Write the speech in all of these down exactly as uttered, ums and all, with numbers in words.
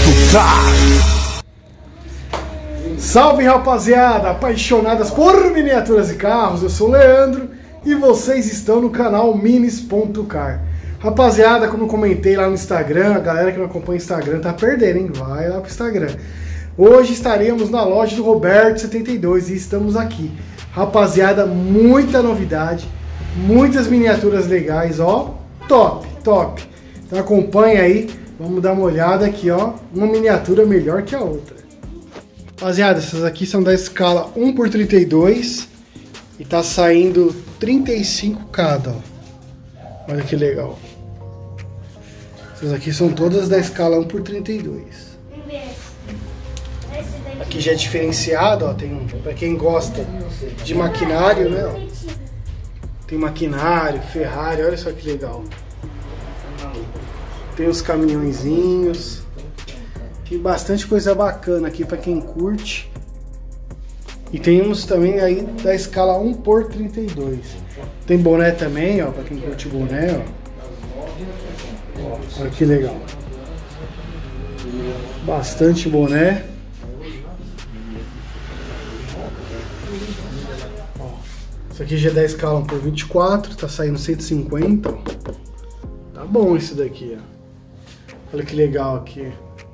Car. Salve, rapaziada, apaixonadas por miniaturas e carros, eu sou o Leandro e vocês estão no canal Minis ponto car. Rapaziada, como eu comentei lá no Instagram, a galera que não acompanha o Instagram tá perdendo, hein? Vai lá pro Instagram. Hoje estaremos na loja do Roberto setenta e dois e estamos aqui. Rapaziada, muita novidade, muitas miniaturas legais, ó, top, top. Então acompanha aí, vamos dar uma olhada aqui, ó, uma miniatura melhor que a outra. Rapaziada, essas aqui são da escala um por trinta e dois e tá saindo trinta e cinco cada, ó. Olha que legal. Essas aqui são todas da escala um por trinta e dois. Aqui já é diferenciado, ó, tem um, pra quem gosta de maquinário, né, ó. Tem maquinário, Ferrari, olha só que legal. Tem os caminhõezinhos. Tem bastante coisa bacana aqui pra quem curte. E tem uns também aí da escala um por trinta e dois. Tem boné também, ó, pra quem curte boné, ó. Olha que legal. Bastante boné. Ó, isso aqui já é da escala um por vinte e quatro, tá saindo cento e cinquenta. Ó. Tá bom esse daqui, ó. Olha que legal aqui.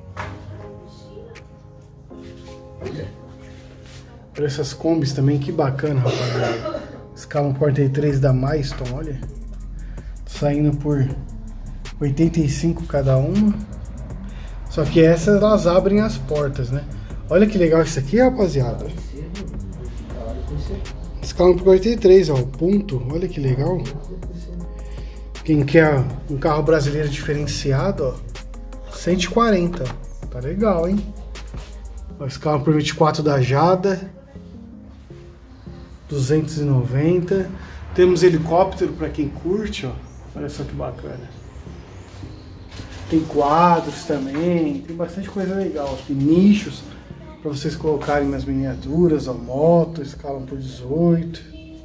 Olha essas combis também, que bacana, rapaziada. Escala um por quarenta e três da Maiston, olha. Saindo por oitenta e cinco cada uma. Só que essas elas abrem as portas, né? Olha que legal isso aqui, rapaziada. Escala um por quarenta e três, ó, ponto. Olha que legal. Quem quer um carro brasileiro diferenciado, ó, cento e quarenta, ó. Tá legal, hein? Ó, escala um por vinte e quatro da Jada, duzentos e noventa. Temos helicóptero para quem curte, ó. Olha só que bacana. Tem quadros também, tem bastante coisa legal. Tem nichos para vocês colocarem nas miniaturas, ó, moto, escala um por dezoito.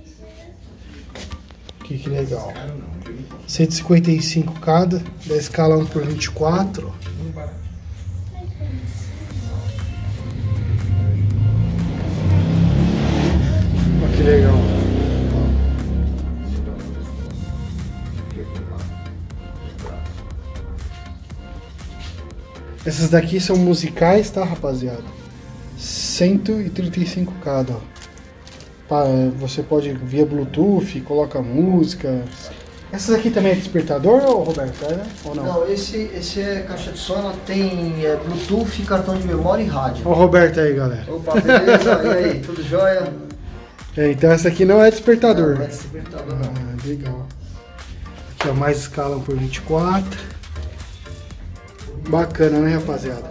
Que, que legal. cento e cinquenta e cinco cada, da escala um por vinte e quatro. Ó, que legal. Essas daqui são musicais, tá, rapaziada? cento e trinta e cinco cada, ó. Você pode via Bluetooth, coloca música. Essas aqui também é despertador, ou Roberto? É, né? Ou não? Não, esse, esse é caixa de som, ela tem é, Bluetooth, cartão de memória e rádio. Olha o Roberto aí, galera. Opa, beleza? E aí, tudo jóia? É, então essa aqui não é despertador. Não, não é despertador, não. Ah, legal. Aqui, ó, mais escala um por vinte e quatro. Bacana, né, rapaziada?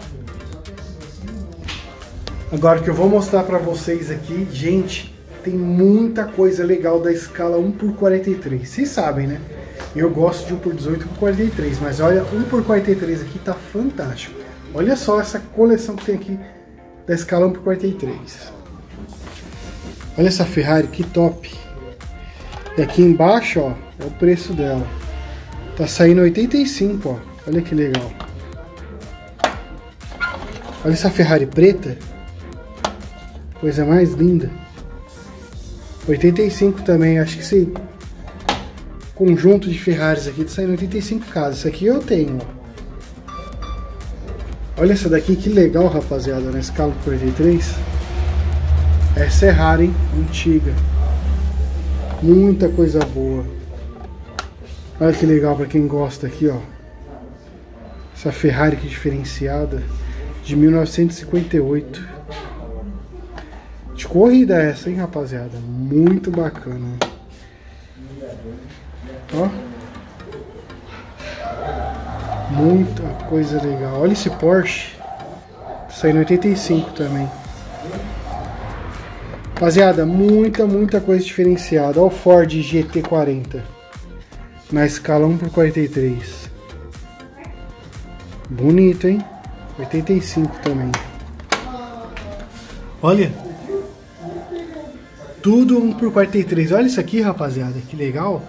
Agora que eu vou mostrar pra vocês aqui, gente, tem muita coisa legal da escala um por quarenta e três. Vocês sabem, né? Eu gosto de um por dezoito e um por quarenta e três, mas olha, um por quarenta e três aqui tá fantástico. Olha só essa coleção que tem aqui da escala um por quarenta e três. Olha essa Ferrari, que top. E aqui embaixo, ó, é o preço dela. Tá saindo oitenta e cinco, ó. Olha que legal. Olha essa Ferrari preta. Coisa mais linda. oitenta e cinco também. Acho que esse conjunto de Ferraris aqui tá saindo oitenta e cinco cada. Isso aqui eu tenho, ó. Olha essa daqui, que legal, rapaziada. Na escala quarenta e três. Essa é rara, hein? Antiga. Muita coisa boa. Olha que legal pra quem gosta aqui, ó. Essa Ferrari aqui diferenciada, de mil novecentos e cinquenta e oito. De corrida essa, hein, rapaziada? Muito bacana. Ó. Muita coisa legal. Olha esse Porsche. Saindo oitenta e cinco também. Rapaziada, muita, muita coisa diferenciada. Olha o Ford G T quarenta. Na escala um por quarenta e três. Bonito, hein? oitenta e cinco também. Olha. Tudo um por quarenta e três. Olha isso aqui, rapaziada. Que legal.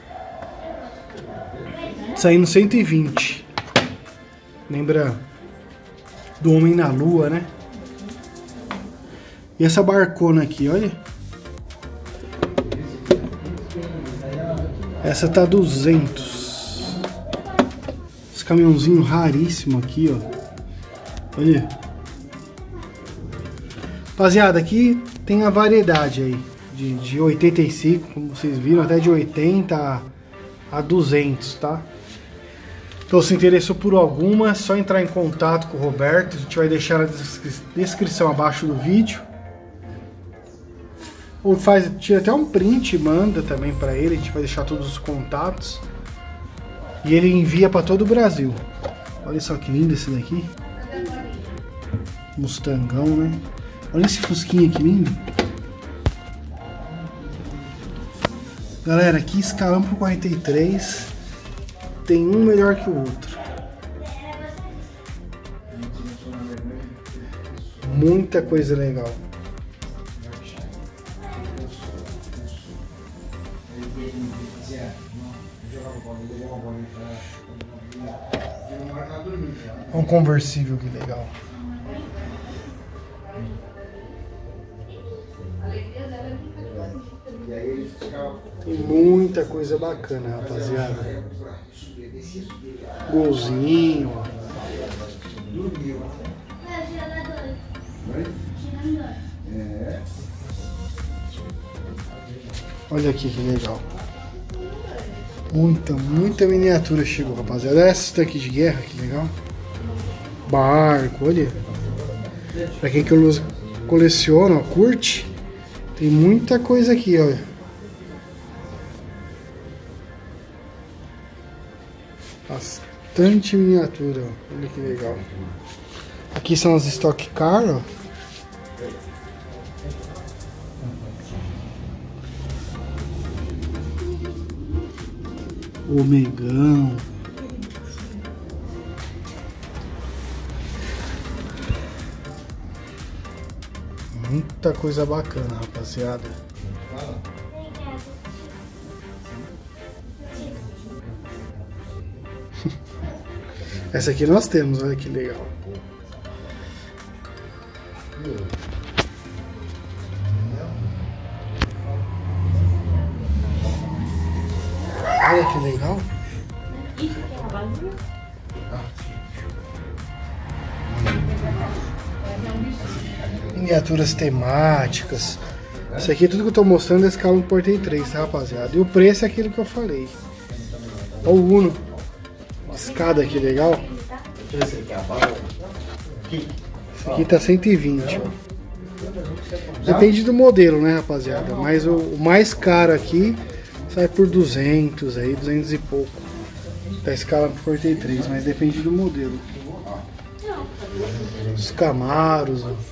Saindo cento e vinte. Lembra do Homem na Lua, né? E essa barcona aqui, olha. Essa tá duzentos. Esse caminhãozinho raríssimo aqui, ó. Olha. Rapaziada, aqui tem a variedade aí. De, de oitenta e cinco, como vocês viram, até de oitenta a duzentos, tá? Então, se interessou por alguma, é só entrar em contato com o Roberto. A gente vai deixar na descrição abaixo do vídeo. Ou faz, tira até um print e manda também para ele. A gente vai deixar todos os contatos. E ele envia para todo o Brasil. Olha só que lindo esse daqui. Mustangão, né? Olha esse fusquinha que lindo. Galera, aqui escalamos pro quarenta e três. Tem um melhor que o outro. Muita coisa legal. Um conversível, que legal. Tem muita coisa bacana, rapaziada. Golzinho, ó. Olha aqui que legal. Muita, muita miniatura chegou, rapaziada. Essa tanque de guerra, que legal. Barco, olha. Pra quem que coleciona, ó, curte. Tem muita coisa aqui, olha. Bastante miniatura, ó. Olha que legal. Aqui são as Stock Car, ó. Omegão. Muita coisa bacana, rapaziada. Essa aqui nós temos, olha que legal. Olha que legal. Miniaturas temáticas. Isso aqui tudo que eu tô mostrando é escala um por três, tá, rapaziada? E o preço é aquilo que eu falei. Olha o Uno. Escada aqui, legal. Esse aqui tá cento e vinte, ó. Depende do modelo, né, rapaziada? Mas o, o mais caro aqui sai por duzentos, aí, duzentos e pouco. Da escala um por três, mas depende do modelo. Os Camaros, ó.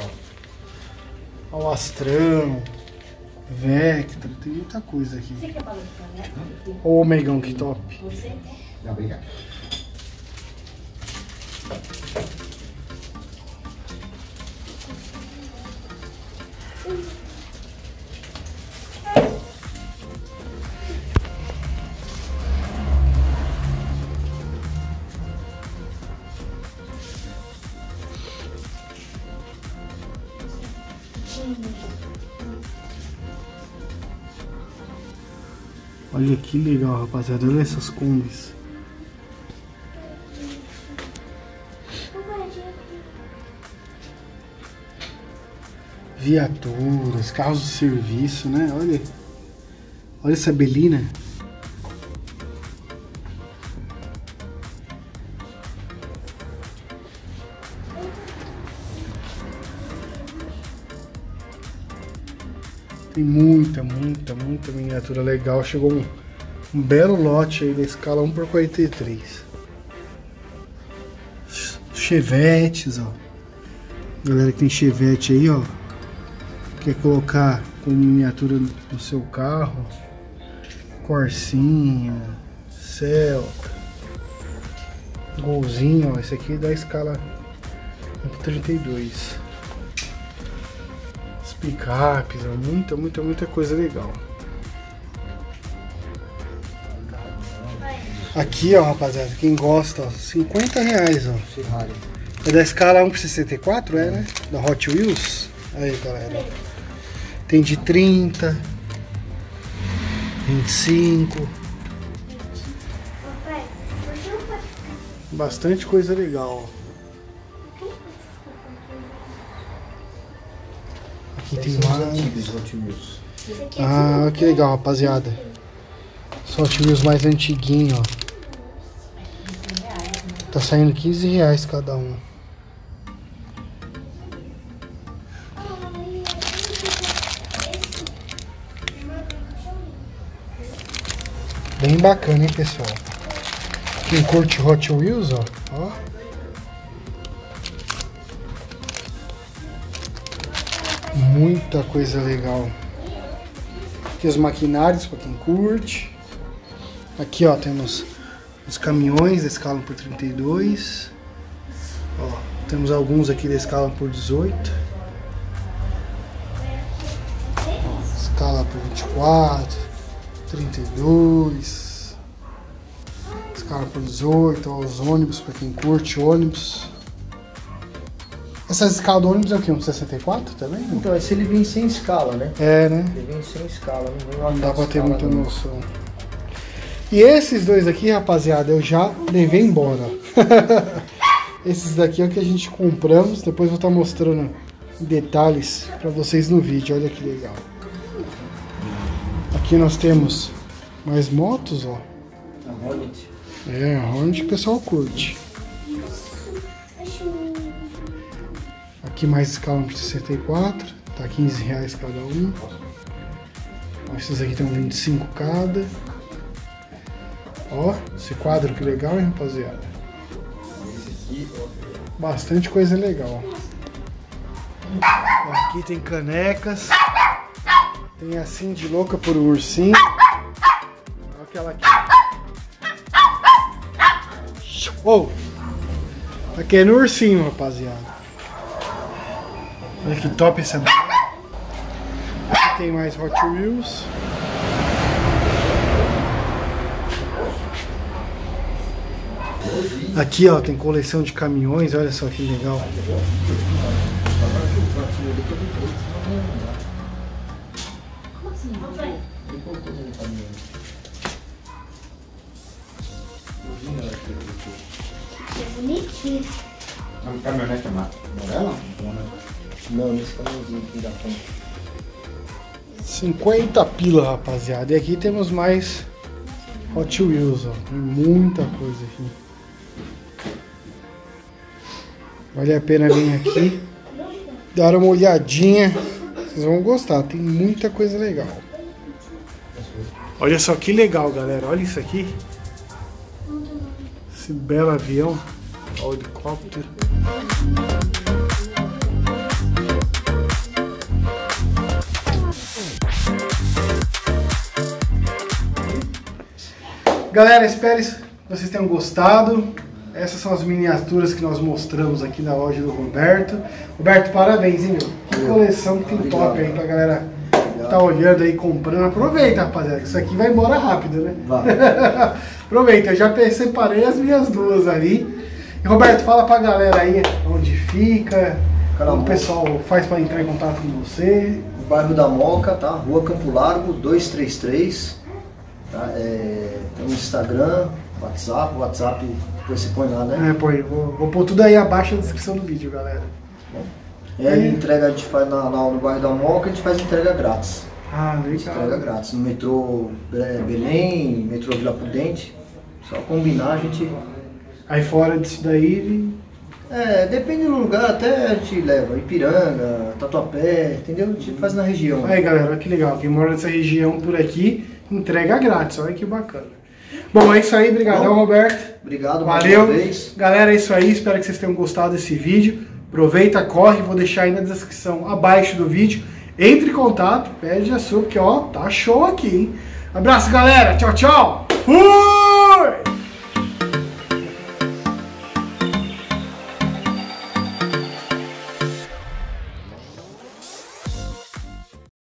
O Astrão, Vectra, tem muita coisa aqui. O Omegão, que top. Não, obrigado. Olha que legal, rapaziada. Olha essas combis. Viaturas, carros de serviço, né? Olha. Olha essa Belina. Tem muita, muita, muita miniatura legal. Chegou um, um belo lote aí da escala um por quarenta e três. Chevetes, ó. Galera que tem Chevette aí, ó. Quer colocar como miniatura no seu carro. Corsinha, Celta, Golzinho, ó. Esse aqui é da escala um por trinta e dois. Picapes, ó, muita, muita, muita coisa legal. Aqui, ó, rapaziada, quem gosta, ó, cinquenta reais, ó. Ferrari. É da escala um por sessenta e quatro, é, né? Da Hot Wheels. Aí, galera. Tem de trinta, vinte e cinco. Bastante coisa legal. Aqui tem mais. Ah, que legal, rapaziada. Os Hot Wheels mais antiguinho, ó. Tá saindo quinze reais cada um. Bem bacana, hein, pessoal? Quem curte Hot Wheels, ó, ó. Muita coisa legal. Aqui os maquinários para quem curte. Aqui, ó, temos os caminhões da escala por trinta e dois. Ó, temos alguns aqui da escala por dezoito. Ó, escala por vinte e quatro, trinta e dois. Escala por dezoito, ó, os ônibus para quem curte ônibus. Essa escala do ônibus é o que? Um sessenta e quatro também? Então, esse ele vem sem escala, né? É, né? Ele vem sem escala, não vem uma Não dá pra ter escala, muita não. noção. E esses dois aqui, rapaziada, eu já levei embora. Esses daqui é o que a gente compramos. Depois eu vou estar mostrando detalhes pra vocês no vídeo. Olha que legal. Aqui nós temos mais motos, ó. A Hornet. É, a Hornet o pessoal curte. Aqui mais escala um por sessenta e quatro, tá quinze reais cada um. Ó, esses aqui tem vinte e cinco cada. Ó, esse quadro que legal, hein, rapaziada. Bastante coisa legal. Ó, aqui tem canecas. Tem assim de louca por ursinho. Olha aquela aqui. Oh, tá querendo ursinho, rapaziada. Olha que top essa. Aqui tem mais Hot Wheels. Aqui, ó, tem coleção de caminhões. Olha só que legal. É bonitinho. A caminhonete é amarela? Não, nesse caminhãozinho aqui da frente. cinquenta pila, rapaziada. E aqui temos mais Hot Wheels, ó. Tem muita coisa aqui. Vale a pena vir aqui, dar uma olhadinha. Vocês vão gostar, tem muita coisa legal. Olha só que legal, galera. Olha isso aqui. Esse belo avião. Olha o helicóptero. Galera, espero que vocês tenham gostado. Essas são as miniaturas que nós mostramos aqui na loja do Roberto. Roberto, parabéns, hein, meu? Que coleção que tem top aí pra galera que tá olhando aí, comprando. Aproveita, rapaziada, que isso aqui vai embora rápido, né? Vai. Aproveita, eu já separei as minhas duas ali. E, Roberto, fala pra galera aí onde fica, como o pessoal faz pra entrar em contato com você. No bairro da Moca, tá? Rua Campo Largo, duzentos e trinta e três. Tá? É, tem o Instagram, WhatsApp, WhatsApp, depois você põe lá, né? É, pô, eu vou, vou pôr tudo aí abaixo na descrição do vídeo, galera. E aí, entrega a gente faz na, na, no bairro da Moca, a gente faz entrega grátis. Ah, Entrega legal. grátis. No metrô é, Belém, metrô Vila Prudente. Só combinar, a gente. Aí fora disso daí, É, depende do lugar, até a gente leva. Ipiranga, Tatuapé, entendeu? A gente faz na região. aí galera, olha que legal. Quem mora nessa região por aqui, entrega grátis. Olha que bacana. Bom, é isso aí. Obrigadão, Roberto. Obrigado mais Valeu. uma vez. Galera, é isso aí. Espero que vocês tenham gostado desse vídeo. Aproveita, corre. Vou deixar aí na descrição abaixo do vídeo. Entre em contato, pede a sua, porque ó, tá show aqui, hein? Abraço, galera. Tchau, tchau. Fui!